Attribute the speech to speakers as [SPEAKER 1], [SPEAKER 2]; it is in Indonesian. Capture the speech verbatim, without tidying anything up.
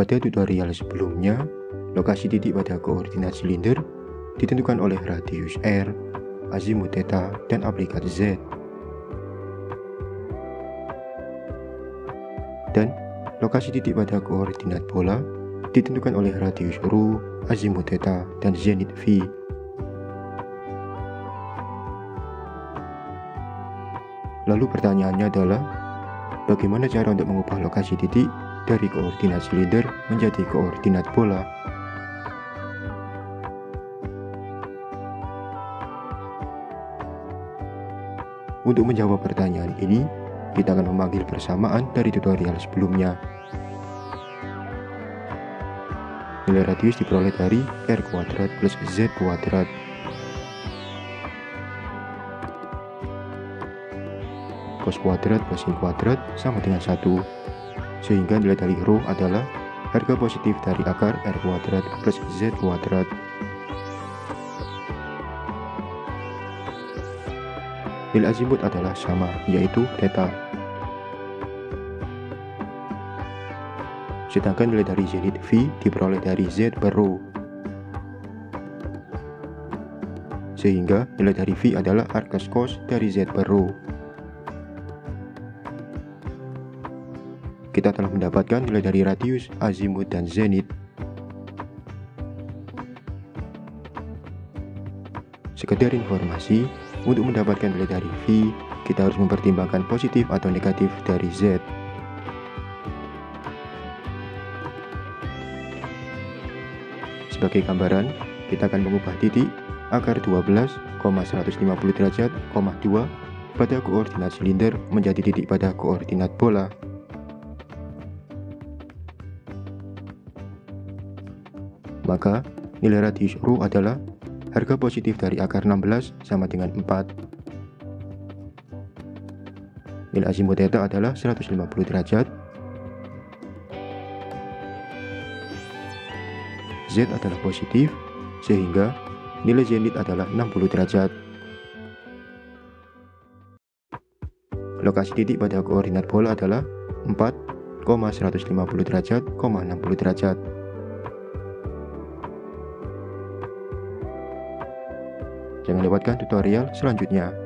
[SPEAKER 1] Pada tutorial sebelumnya, lokasi titik pada koordinat silinder ditentukan oleh radius R, azimut theta, dan aplikat Z. Dan lokasi titik pada koordinat bola ditentukan oleh radius ρ, azimut theta, dan zenit V. Lalu pertanyaannya adalah, bagaimana cara untuk mengubah lokasi titik dari koordinat silinder menjadi koordinat bola? Untuk menjawab pertanyaan ini, kita akan memanggil persamaan dari tutorial sebelumnya. Nilai radius diperoleh dari R kuadrat plus Z kuadrat. Cos kuadrat plus sin kuadrat sama dengan satu. Sehingga nilai dari ρ adalah harga positif dari akar R kuadrat plus Z kuadrat. Nilai azimut adalah sama, yaitu theta. Sedangkan nilai dari zenit V diperoleh dari Z per ρ. Sehingga nilai dari V adalah arcus cos dari Z per ρ. Kita telah mendapatkan nilai dari radius, azimut, dan zenit. Sekedar informasi, untuk mendapatkan nilai dari V, kita harus mempertimbangkan positif atau negatif dari Z. Sebagai gambaran, kita akan mengubah titik akar dua belas, seratus lima puluh derajat, dua pada koordinat silinder menjadi titik pada koordinat bola. Maka, nilai radius ρ adalah harga positif dari akar enam belas sama dengan empat. Nilai azimut theta adalah seratus lima puluh derajat. Z adalah positif, sehingga nilai zenit adalah enam puluh derajat. Lokasi titik pada koordinat bola adalah empat, seratus lima puluh derajat, enam puluh derajat. Jangan lewatkan tutorial selanjutnya.